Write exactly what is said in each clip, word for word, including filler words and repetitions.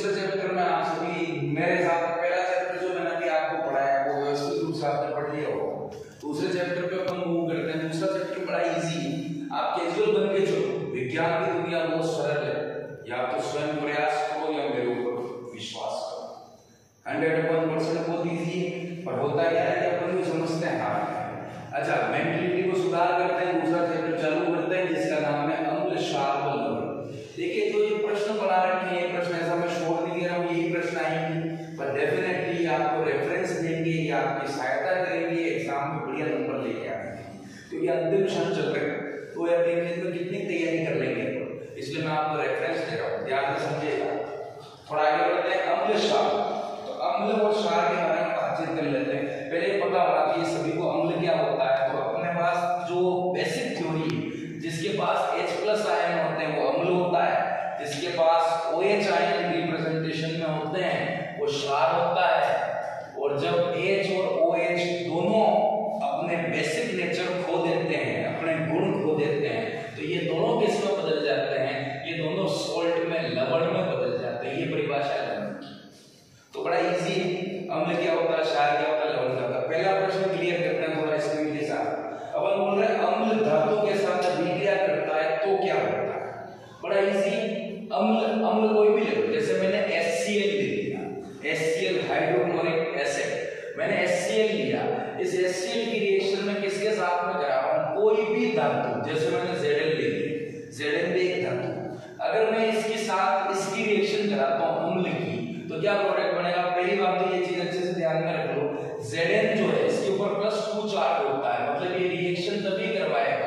दूसरे चैप्टर में आप सभी मेरे साथ पहला चैप्टर जो मैंने अभी आपको पढ़ाया वो व्यवस्थित रूप से आपने पढ़ लिया होगा। दूसरे चैप्टर पे अपन मूव करते हैं। दूसरा चैप्टर बड़ा इजी है, आप कैजुअल बन के चलो। विज्ञान की दुनिया बहुत सरल है, या तो स्वयं प्रयास करो या मेरे ऊपर विश्वास करो। हंड्रेड वन परसेंट बहुत इजी है, पर होता क्या है कि अपन भी समझते हैं हाँ। अच्छा, मेंटलिटी को सुधार करते हैं। दूसरा चैप्टर चालू करते हैं जिसका नाम है अम्ल, क्षार व लवण। देखिए तो ये प्रश्न बना रखे हैं, ये प्रश्न ऐसा मैं छोड़ नहीं दे रहा हूँ, यही प्रश्न आएंगे, पर डेफिनेटली आपको रेफरेंस देंगे, ये आपकी सहायता करेंगे, एग्जाम में बढ़िया नंबर लेके आएंगे। क्योंकि अंतिम क्षण चल रहे हैं तो यार देखने में कितनी तैयारी कर लेंगे, इसलिए मैं आपको रेफरेंस दे रहा हूँ, ध्यान से समझिएगा। थोड़ा आगे बढ़ते हैं। अम्ल, क्षार। तो अम्ल और क्षार के बारे में बातचीत कर लेते हैं। पहले पता होगा कि सभी को अम्ल क्या होता है। तो अपने पास जो बेसिक थ्योरी, जिसके पास H प्लस आयन होते हैं वो अम्ल होता है, जिसके पास OH आयन रिप्रेजेंटेशन में होते हैं वो क्षार होता है। और जब H और OH दोनों अपने बेसिक नेचर खो देते हैं, अपने गुण खो देते हैं, तो ये दोनों किस में बदल जाते हैं? ये दोनों सोल्ट में, लवण में बदल जाते हैं। ये परिभाषा है लवण की। तो बड़ा इजी है, अम्ल क्या होता है, क्षार क्या होता है, लवण क्या होता है। पहला प्रश्न क्लियर करते हैं थोड़ा स्क्रीन के साथ। अब हम बोल रहे हैं अम्ल धातु के साथ अभिक्रिया करता है तो क्या होता है। बड़ा इजी, अम्ल अम्ल कोई भी ले लो, जैसे मैंने HCl ले लिया, HCl हाइड्रोक्लोरिक एसिड, मैंने HCl लिया। इस HCl की रिएक्शन में किसके साथ में करा रहा हूं? कोई भी धातु, जैसे मैंने Zn ले ली, Zn भी एक धातु, अगर मैं इसके साथ इसकी रिएक्शन कराता हूं अम्ल की, तो क्या प्रोडक्ट बनेगा? पहली बात तो ये चीज अच्छे से ध्यान में रख लो, Zn जो है इसके ऊपर प्लस टू चार्ज होता है, मतलब ये रिएक्शन तभी करवाएगा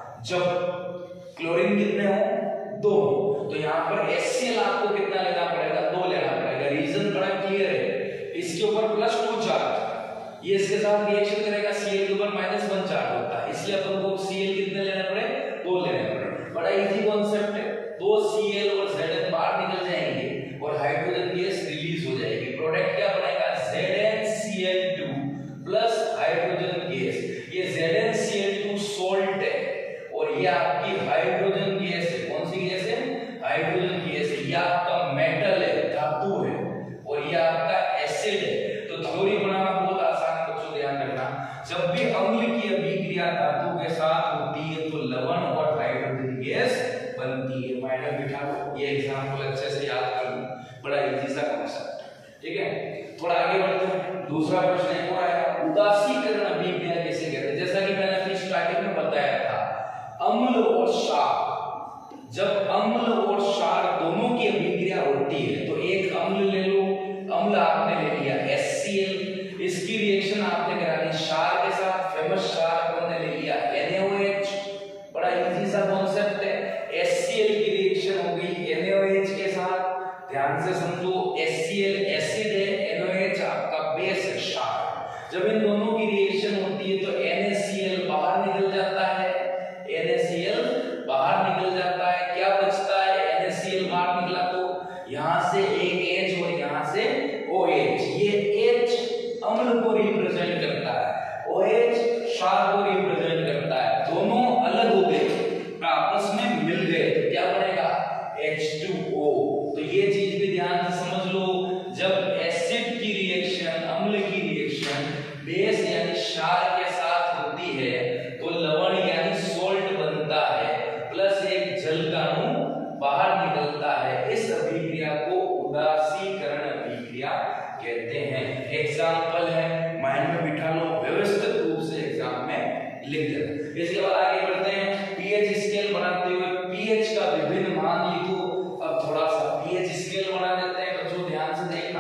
जब क्लोरीन कितने हो? दो। तो यहाँ पर HCl आपको कितना लेना पड़ेगा? दो लेना पड़ेगा। रीजन बड़ा क्लियर है, इसके ऊपर प्लस टू चार्ज, ये इसके साथ रिएक्शन करेगा, Cl के ऊपर माइनस वन चार्ज होता है, इसलिए अपन को Cl कितने लेने पड़े? दो लेने पड़े। बड़ा इजी कॉन्सेप्ट है। दो Cl और Zn बाहर निकल जाएंगे और हाइड्रोजन गैस रिलीज हो जाएगी। प्रोडक्ट क्या बनेगा? Zn C l two plus hydrogen gas. ये Zn C l two salt है और ये आपकी हाइड्रोजन गैस है। कौन सी गैस है? हाइड्रोजन गैस है। ये आपका मेटल है, धातु है, और ये आपका एसिड है। तो थ्योरी बनाना बहुत आसान है बच्चों, ध्यान रखना। जब भी अम्ल की अभिक्रिया धातु के साथ होती है तो लवण और हाइड्रोजन गैस बनती है। माइनर बिठा लो, ये एग्जांपल अच्छे से याद कर लो, बड़ा इजी सा कॉन्सेप्ट है, ठीक है। थोड़ा आगे बढ़ते हैं। दूसरा प्रश्न एक और आया, उदासीकरण अभिक्रिया किसे कहते हैं? जैसा कि मैंने अपनी स्टार्टिंग में बताया था, अम्ल और क्षार, जब अम्ल और क्षार दोनों की अभिक्रिया होती है तो एक अम्ल ले लो, अम्ल आपने ले लिया HCl, इसकी रिएक्शन आपने करा दी क्षार के साथ, फेमस क्षार आपने ले लिया NaOH। बड़ा इजी सा कॉन्सेप्ट है। HCl की रिएक्शन हो गई NaOH के साथ, ध्यान से समझो, HCl एसिड है, NaOH आपका बेस है, क्षार। जब इन दोनों की रिएक्शन होती है तो NaCl बाहर निकल जाता है, NaCl बाहर निकल जाता है, क्या बचता है? NaCl बाहर निकला तो यहां से एक H और यहां से OH। ये H अम्ल को रिप्रेजेंट करता है, OH क्षार को रिप्रेजेंट करता है। दोनों अलग हो गए, आपस में मिल गए तो क्या बनेगा? H two O। तो ये चीज भी ध्यान से समझ लो, जब एसिड की रिएक्शन, अम्ल की रिएक्शन बेस यानी क्षार के साथ होती है तो लवण यानी सोल्ट बनता है, प्लस एक जल का अणु बाहर निकलता है। इस अभिक्रिया को उदासीकरण अभिक्रिया कहते हैं। एग्जाम्पल है, माइंड में बिठा लो, व्यवस्थित रूप से एग्जाम में लिख देना। इसके बाद आगे बढ़ते हैं, पीएच स्केल बनाते हुए पीएच का विभिन्न मान लिखो। अब थोड़ा सा पीएच स्केल बना देते हैं बच्चों, ध्यान से देखना।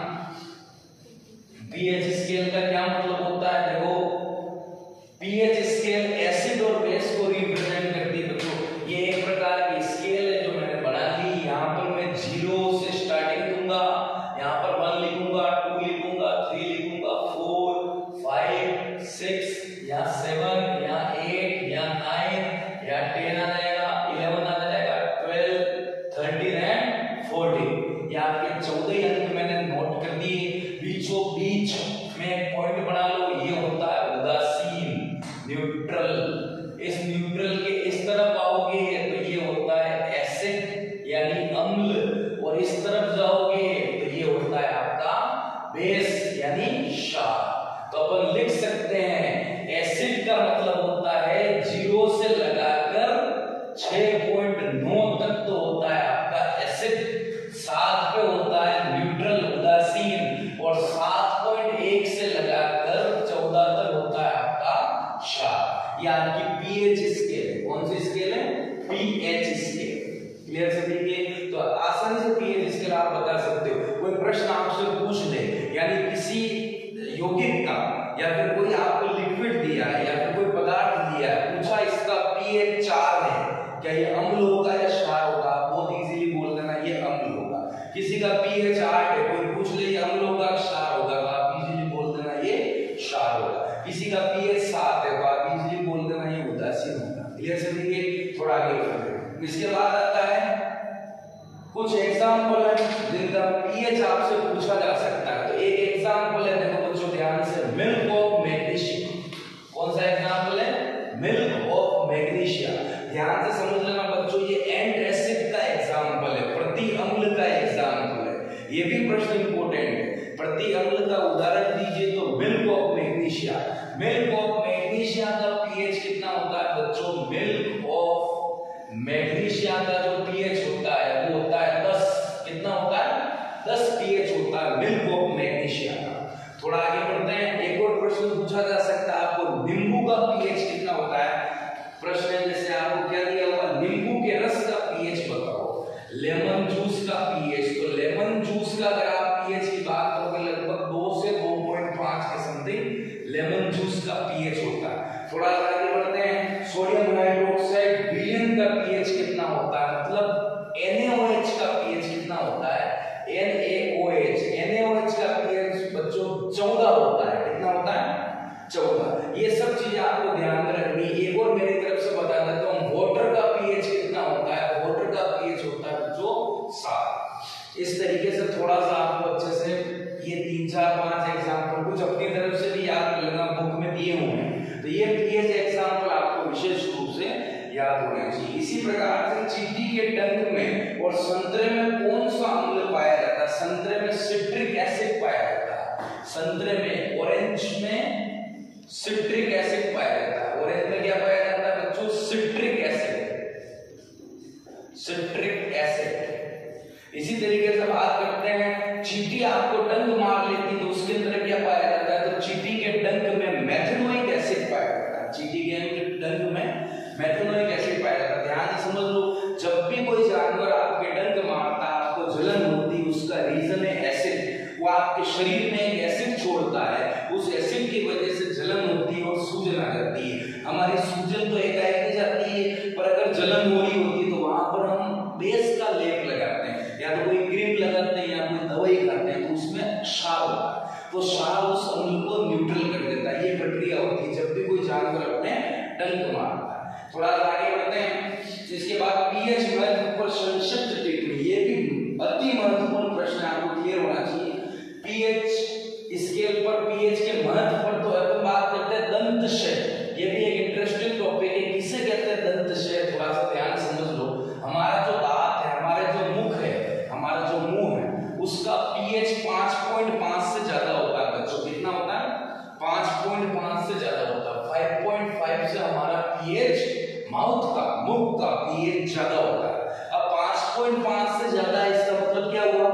पीएच स्केल का क्या मतलब होता है? देखो, पीएच स्केल एसिड और बेस को रिप्रेजेंट करती है बच्चों। ये एक प्रकार की स्केल है जो मैंने बना ली। यहाँ पर मैं जीरो से स्टार्टिंग दूंगा, यहाँ पर वन लिखूंगा, टू लिखूंगा, थ्री लिखूंगा, फोर, फाइव, सिक्स, यहाँ सेवन, यहाँ एट, यहाँ नाइन, यहाँ टेन आ जाएगा, इलेवन आ जाएगा, ट्वेल्व, थर्टीन एंड फोर्टीन। ये आपके चौदह अंक मैंने नोट कर दिए। बीचों बीच में एक पॉइंट बना लो, ये होता है उदासीन, न्यूट्रल। इस न्यूट्रल के इस ये आपकी पीएच स्केल है। कौन सी स्केल है? PH scale. क्लियर सभी के? तो आसानी से पीएच स्केल आप बता सकते हो। कोई प्रश्न आपसे पूछ ले, यानी किसी यौगिक का या फिर कोई आपको लिक्विड दिया है या फिर कोई पदार्थ दिया है, पूछा इसका पीएच चार है, क्या ये अम्ल होगा या क्षार होगा? आप बहुत इजीली बोल देना ये अम्ल होगा। किसी का पीएच आठ है, कोई पूछ ले ये अम्ल होगा क्षार होगा, तो आप इजीली बोल देना ये क्षार होगा। किसी का पीएच सात है, तो आप इजीली बोल देना ये उदासीन होगा। क्लियर समझिए? थोड़ा आगे बढ़ते हैं। इसके बाद आता है कुछ एग्जाम्पल है जिनका पीएच आपसे पूछा जा सकता है। तो एक एग्जाम्पल है, देखो बच्चों ध्यान से, मिल्क ऑफ मैग्नीशिया। कौन सा एग्जाम्पल है? Milk of magnesia. ध्यान से समझ लेना बच्चों, ये एंड एसिड का एग्जाम्पल है, प्रति अम्ल का एग्जाम्पल है। ये भी प्रश्न इंपोर्टेंट है। प्रति अम्ल का उदाहरण दीजिए तो milk of magnesia. Milk of magnesia का पीएच कितना होता है बच्चों? मिल्क ऑफ मैग्नीशिया का जो पीएच होता है वो होता है दस। कितना होता है? दस पीएच होता है मिल्क ऑफ मैग्नीशिया का। थोड़ा आगे बढ़ते हैं। एक और प्रश्न पूछा जा सकता है आपको, नींबू का पीएच कितना होता है? प्रश्न है जैसे आपको क्या दिया हुआ, नींबू के रस का पीएच बताओ। लेमन जूस का पीएच, तो लेमन जूस का अगर आप पीएच की बात करोगे लगभग दो से दो पॉइंट पाँच के समथिंग लेमन जूस का पीएच होता है। थोड़ा आगे बढ़ते हैं। सोडियम हाइड्रोक्साइड विलयन का पीएच कितना होता है? मतलब NaOH का पीएच कितना होता है? NaOH NaOH का पीएच बच्चों चौदह होता है। कितना होता है? चौदह। ये सब चीजें आपको ध्यान में रखनी। एक और मेरी तरफ से बता देता हूँ, वाटर का पीएच कितना होता है? वाटर का पीएच होता है बच्चों सात। इस तरीके से थोड़ा सा आपको अच्छे से ये तीन चार पांच एग्जाम्पल कुछ अपनी तरफ से भी याद कर लेना, बुक में दिए हुए हैं। तो ये पीएच एग्जाम्पल आपको विशेष रूप से याद होना चाहिए। इसी प्रकार से चींटी के डंक में और संतरे में कौन सा अम्ल पाया जाता है? संतरे में सिट्रिक एसिड पाया जाता है। संतरे में, ऑरेंज में सिट्रिक एसिड पाया जाता है। ऑरेंज में क्या पाया जाता है बच्चों? Citric acid. Citric acid. इसी तरीके से बात करते हैं, चींटी आपको डंक मार लेती तो उसके अंदर क्या पाया जाता है? तो चींटी के डंक में मेथनोइक एसिड पाया जाता है। चींटी के डंक में मेथनोइक एसिड पाया जाता है। ध्यान से समझ लो, जब भी कोई जानवर आपके डंक मारता है आपको जलन होती, उसका रीजन है एसिड। वो आपके शरीर में एक एसिड छोड़ता है, उस एसिड की वजह से जलन होती है और सूजन आ जाती है। हमारी सूजन तो एकाएक नहीं जाती है, पर अगर जलन हो रही होती है तो वहां पर हम बेस का लेप लगाते हैं, या तो कोई क्रीम लगाते हैं या कोई दवाई खाते हैं, तो उसमें क्षार होता है। तो क्षार उस अम्ल को न्यूट्रल कर देता है। ये प्रक्रिया होती है जब भी कोई जानवर अपने डंक मारता है। थोड़ा आगे बढ़ते हैं। इसके बाद पीएच महत्व पर संक्षिप्त टिप्पणी। ये भी अति महत्वपूर्ण प्रश्न आपको क्लियर होना चाहिए। पीएच स्केल पर पीएच के महत्व पर तो अपन बात करते हैं दंतशय। ये भी एक इंटरेस्टिंग टॉपिक है। किसे कहते हैं दंतशय? थोड़ा सा ध्यान समझ लो। हमारा जो दांत है, हमारे जो मुख है, हमारा जो मुंह है, उसका पीएच पाँच पॉइंट पाँच से ज्यादा होता है बच्चों। कितना होता है? पाँच पॉइंट पाँच से ज्यादा होता है। पाँच पॉइंट पाँच से हमारा पीएच माउथ का, मुख का पीएच ज्यादा होता है। अब पाँच पॉइंट पाँच से ज्यादा, इसका मतलब क्या हुआ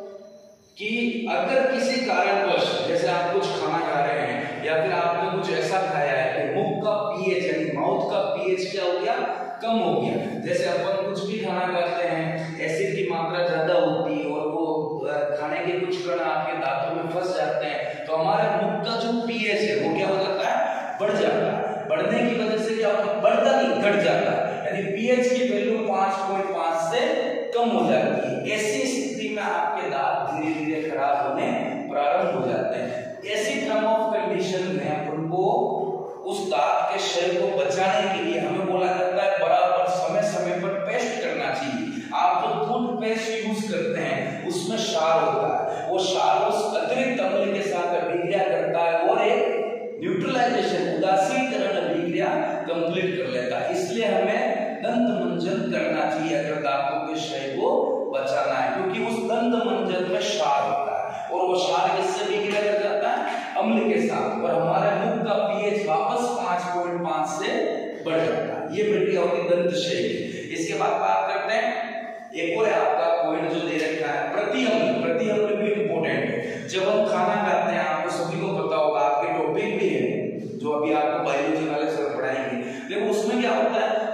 कि अगर किसी कारणवश, जैसे आप कुछ खाना खा रहे हैं या फिर आपने कुछ ऐसा खाया है कि मुख का पीएच यानी माउथ का पीएच क्या हो गया? कम हो गया। जैसे अपन कुछ भी खाना खाते हैं, एसिड की मात्रा ज्यादा होती है और वो खाने के कुछ कण आपके दांतों में फंस जाते हैं, तो हमारे मुख का जो पीएच है वो क्या हो जाता है? बढ़ जाता है। बढ़ने की वजह से क्या होता है? बढ़ता नहीं, घट जाता है। यानी पीएच की वैल्यू पाँच पॉइंट पाँच से कम हो जाती है। ऐसी स्थिति में आपके दांत धीरे धीरे खराब होने प्रारंभ हो जाते हैं। ऐसी टर्म ऑफ कंडीशन में अपन को उस दांत के क्षय को बचाने के लिए हमें बोला जाता है बराबर समय समय पर पेस्ट करना चाहिए। आप जो टूथपेस्ट यूज करते हैं उसमें क्षार होता है, वो क्षार उस अतिरिक्त अम्ल के साथ अभिक्रिया करता है और एक न्यूट्रलाइजेशन, उदासीकरण अभिक्रिया कंप्लीट कर लेता है। इसलिए हमें दंत मंजन करना चाहिए अगर दांतों के क्षय को बचाना है, क्योंकि उस दंत मंजन में क्षार होता है और वो क्षार किससे अभिक्रिया कर जाता है? अम्ल के साथ, और हमारे मुख का पीएच वापस पाँच पॉइंट पाँच से बढ़ जाता है। ये प्रक्रिया होती है दंत क्षय की। इसके बाद बात करते हैं, एक और आपका पॉइंट जो दे रखा है प्रति अम्ल। प्रति अम्ल भी इंपॉर्टेंट है। जब हम खाना खाते हैं, आपको सभी को पता होगा, आपके टॉपिक भी है जो अभी आपको बायोलॉजी वाले सर पढ़ाएंगे,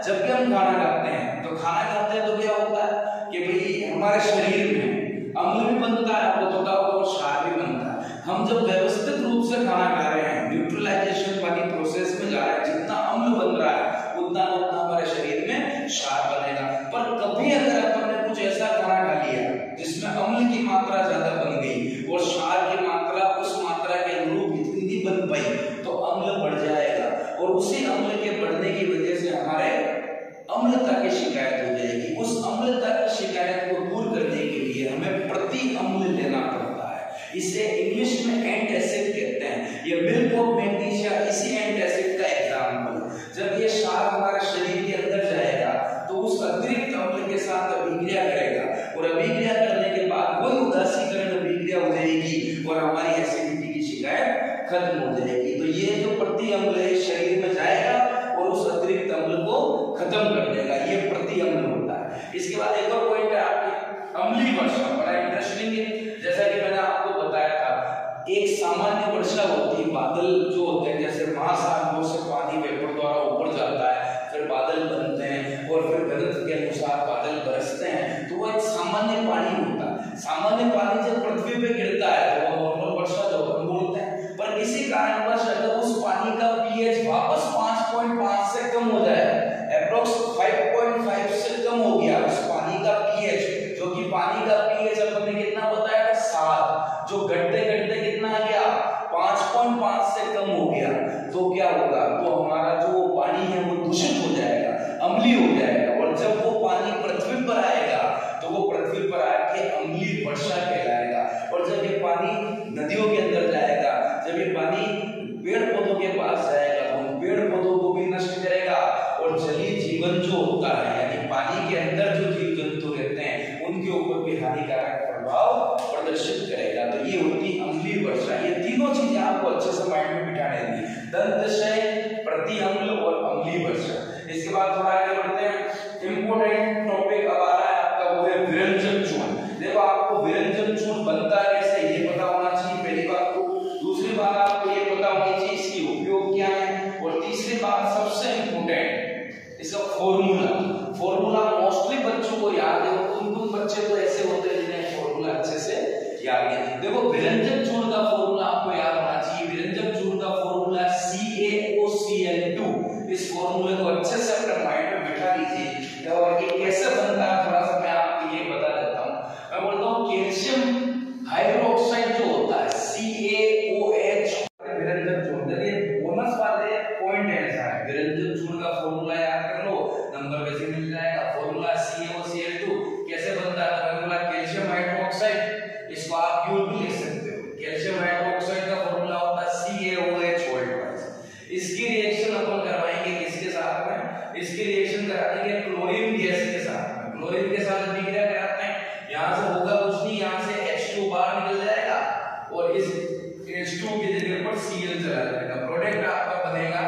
जब भी हम खाना खाते हैं तो खाना खाते हैं तो क्या होता है कि भाई हमारे शरीर में अम्ल भी बनता है, आपको पता होगा, और क्षार भी बनता है। हम जब व्यवस्थित रूप से खाना खा रहे हैं, न्यूट्रलाइजेशन वाली प्रोसेस में जा रहे हैं, जितना अम्ल बन रहा है उतना उतना हमारे शरीर में क्षार बनेगा। पर कभी अगर अपन ने कुछ ऐसा खाना खा लिया जिसमें अम्ल की मात्रा ज्यादा बन गई और क्षार की मात्रा उस मात्रा के अनुरूप इतनी नहीं बन पाई, तो अम्ल बढ़ जाएगा और उसी अम्ल के बढ़ने की वजह से हमारे अम्लता की शिकायत हो जाएगी। उस अम्लता की शिकायत को दूर करने के लिए हमें प्रति अम्ल लेना पड़ता है। इसे इंग्लिश में एंटासिड कहते हैं। ये मिल्क ऑफ मैग्नीशिया इसी एंटासिड का एग्जाम्पल। जब ये क्षार हमारे शरीर के अंदर जाएगा तो उस अतिरिक्त अम्ल के साथ अभिक्रिया करेगा और अभिक्रिया करने के बाद वही उदासीकरण अभिक्रिया हो जाएगी और हमारी एसिडिटी की शिकायत खत्म हो जाएगी। तो ये जो प्रति अम्ल है शरीर में जाएगा और उस अतिरिक्त अम्ल को खत्म कर देगा, ये प्रति अम्ल होता है। इसके बाद एक और पॉइंट है आपकी अम्लीय वर्षा, बड़ा इंटरेस्टिंग है। जैसा कि मैंने आपको बताया था, एक सामान्य वर्षा होती है, बादल जो होते हैं जैसे महासागरों से पानी वेपर द्वारा ऊपर जाता है, फिर बादल बनते हैं और फिर गणित के अनुसार बादल बरसते हैं, तो वो एक सामान्य पानी होता है। सामान्य पानी जब पृथ्वी पे गिरता है तो वो नॉर्मल वर्षा जो हम बोलते हैं। पर किसी कारणवश अगर उस पानी का पीएच वापस पाँच पॉइंट पाँच से कम हो जाए, अप्रोक्स पाँच पॉइंट पाँच से कम हो गया उस पानी का पीएच, जो कि पानी का पीएच अपन ने कितना बताया था सात, जो घटते घटते कितना आ गया पाँच पॉइंट पाँच से कम हो गया, तो क्या होगा, तो हमारा जो पानी है वो दूषित हो जाएगा, अम्लीय हो जाएगा। और जब वो पानी पृथ्वी पर आएगा तो वो पृथ्वी पर आके अम्लीय वर्षा कहलाएगा। और जब ये पानी नदियों के अंदर जाएगा, जब ये पानी पेड़ पौधों के पास जाएगा तो उन पेड़ पौधों को भी नष्ट करेगा और जलीय जीवन जो होता है यानी पानी के अंदर जो जीव जंतु रहते हैं उनके ऊपर भी हानिकारक प्रभाव प्रदर्शित करेगा। तो ये होती अम्लीय वर्षा। ये तीनों चीजें आपको अच्छे से माइंड में बिठा लेंगी, दंतशय, प्रति अम्ल और अम्लीय वर्षा। इसके बाद थोड़ा आगे बढ़ते हैं। इंपोर्टेंट टॉपिक अब आ रहा है आपका, वो है विरंजन चूर्ण। देखो आपको विरंजन चूर्ण बनता है कैसे ये पता होना चाहिए पहली बात तो, दूसरी बात आपको ये पता होनी चाहिए इसकी उपयोग क्या है, और तीसरी बात सबसे इंपोर्टेंट इसका फॉर्मूला। फॉर्मूला मोस्टली बच्चों को याद है, कुछ कुछ बच्चे तो ऐसे होते हैं जिन्हें फॉर्मूला अच्छे से याद है। देखो विरंजन चूर्ण का फॉर्मूला आपको याद होना चाहिए। विरंजन चूर्ण का formula C A O C L two. इस फॉर्मूले को अच्छे से अपने माइंड में बिठा लीजिए और ये कैसे बनता है थोड़ा सा मैं आपको ये बता देता हूँ। मैं बोलता हूँ कैल्शियम हाइड्रोक्साइड जो होता है सी ए ओ एच, विरंजन चूर्ण। ये बोनस वाले पॉइंट है ऐसा है। विरंजन चूर्ण का फॉर्मूला याद कर लो, नंबर वैसे मिल जाएगा। Formula C A O C L two कैसे बनता है, फॉर्मूला कैल्शियम हाइड्रोक्साइड, इसको आप क्यू भी लिख सकते हो। कैल्शियम हाइड्रोक्साइड का फॉर्मूला होता है सी ए ओ एच वाइज। इसकी रिएक्शन अपन करवाएंगे किसके साथ में, इसकी रिएक्शन करा देंगे क्लोरीन गैस के साथ में। क्लोरीन के साथ अभिक्रिया कराते हैं, यहां से होगा कुछ नहीं, यहां से एच टू बाहर निकल जाएगा और इस एच टू की जगह पर सी एल चला जाएगा। प्रोडक्ट आपका बनेगा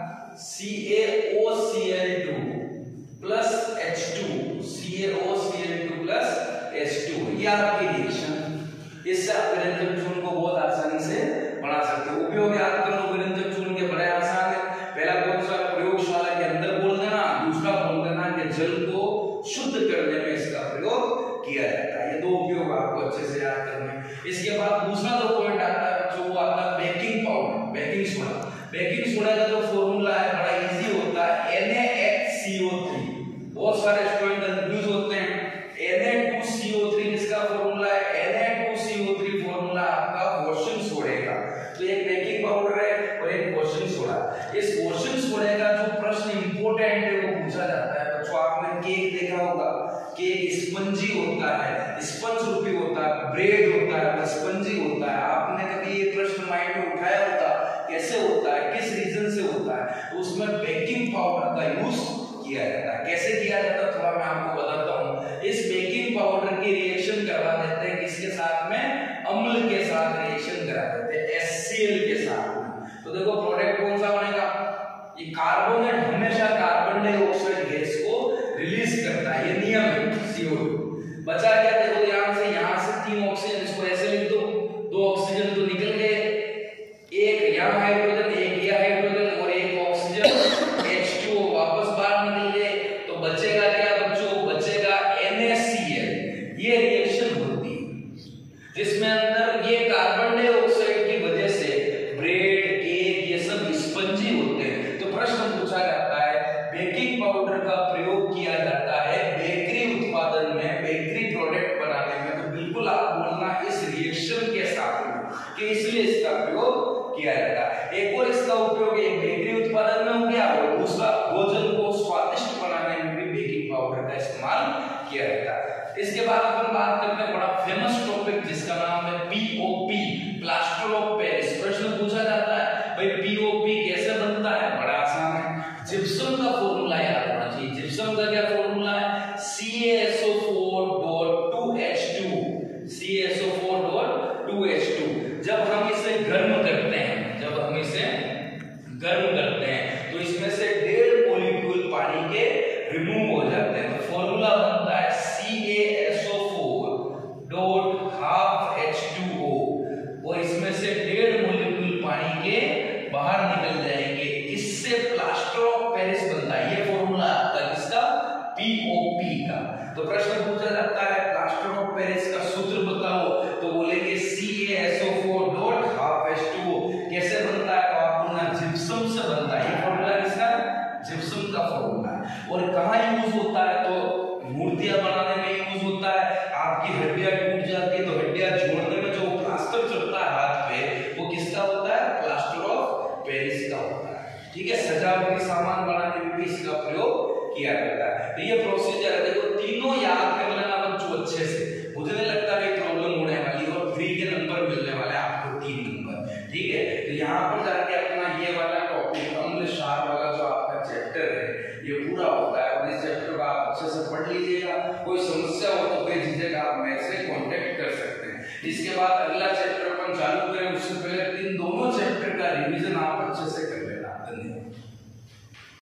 C A O C L two plus H two, C A O C L two plus H two. ये आपकी रिएक्शन। इससे आप विरंजन चूर्ण को बहुत आसानी से बना सकते हो। उपयोग याद कर लो विरंजन चूर्ण के, बड़े आसान है। पहला कौन सा, प्रयोगशाला के अंदर बोल देना, दूसरा बोल देना कि जल को शुद्ध करने में इसका प्रयोग किया जाता है। ये दो उपयोग आपको अच्छे से याद करने। इसके बाद दूसरा जो पॉइंट आता है जो वो आता है baking powder, baking soda. Baking soda का जो फॉर्मूला है बड़ा इजी होता है, N A H C O three. बहुत सारे स्टूडेंट कंफ्यूज होते हैं, N A two C O three किसका फॉर्मूला है, N A two C O three formula आपका वॉशिंग सोडे का। तो एक बेकिंग पाउडर है और एक वॉशिंग सोडा। इस वॉशिंग सोडे का जो प्रश्न इंपॉर्टेंट है वो पूछा जाता है। बच्चों आपने केक देखा होगा, केक स्पंजी होता है, स्पंज रूपी होता है, ब्रेड होता है, स्पंजी होता है। आपने कभी ये प्रश्न माइंड में उठाया होगा कैसे होता है, किस रीजन से होता है, तो उसमें बेकिंग पाउडर का यूज किया जाता है। कैसे किया जाता है थोड़ा मैं आपको बताता हूँ। इस बेकिंग पाउडर की रिएक्शन करवा देते हैं किसके साथ में, अम्ल के साथ रिएक्शन करा देते हैं, एच सी एल के साथ में। तो देखो प्रोडक्ट कौन सा बनेगा, ये कार्बोनेट हमेशा कार्बन डाइऑक्साइड गैस को रिलीज करता है, ये नियम है सी ओ टू। बचा क्या, देखो ध्यान से, यहाँ से तीन ऑक्सीजन, इसको ऐसे लिख दो, दो ऑक्सीजन तो निकल गए, एक यहाँ हाइड्रोजन, एक ये हाइड्रोजन और एक ऑक्सीजन एच टू वापस बाहर निकल गए, दूसरा भोजन को स्वादिष्ट बनाने में भी बेकिंग पाउडर का इस्तेमाल किया जाता है। इसके बाद अपन बात करते हैं बड़ा फेमस टॉपिक जिसका नाम है पीओपी, प्लास्टर ऑफ पेरिस। प्रश्न पूछा जाता है भाई पीओपी कैसे बनता है? बड़ा आसान है, जिप्सम का फॉर्मूला याद होना चाहिए। जिप्सम का क्या फॉर्मूला है? C A S O four dot two H two, C A S O four dot two H two. जब हम इसे गर्म करते हैं, जब हम इसे गर्म करते हैं तो इसमें से डेढ़ मॉलिक्यूल पानी के रिमूव हो जाते हैं। तो फॉर्मूला बनता है C A S O four dot half H two O, और इसमें से डेढ़ मॉलिक्यूल पानी के बाहर निकल जाएंगे। इससे प्लास्टर ऑफ पेरिस बनता है। ये फॉर्मूला आपका किसका? पीओपी का। तो प्रश्न पूछा जाता है प्लास्टर ऑफ पेरिस का सूत्र बताओ, तो बोलेंगे C A S O four dot half H two O. कैसे बनता है? तो आपको ना जिप्सम से बनता है। ये फॉर्मूला किसका? जिप्सम का फॉर्मूला। और कहाँ यूज होता है? तो मूर्तियां बनाने में यूज होता है। आपकी हड्डियां टूट जाती है तो हड्डियां जोड़ने में जो प्लास्टर चढ़ता है हाथ पे, वो किसका होता है? प्लास्टर ऑफ पेरिस का होता है। ठीक है, सजावटी सामान बनाने में भी इसका प्रयोग किया जाता है। तो ये प्रोसीजर है। देखो तीनों याद कर लेना बच्चों अच्छे से, मुझे नहीं लगता कि प्रॉब्लम होने वाली है, और फ्री के नंबर मिलने वाले आपको तीन नंबर। ठीक है, तो यहाँ पर जाके अपना ये वाला टॉपिक अम्ल क्षार वाला जो आपका चैप्टर है ये पूरा होता है, और इस चैप्टर को आप अच्छे से पढ़ लीजिएगा। कोई समस्या हो तो बेझिझक आप मेरे से कांटेक्ट कर सकते हैं। इसके बाद अगला चैप्टर अपन चालू करें उससे पहले इन दोनों चैप्टर का रिवीजन आप अच्छे से करें।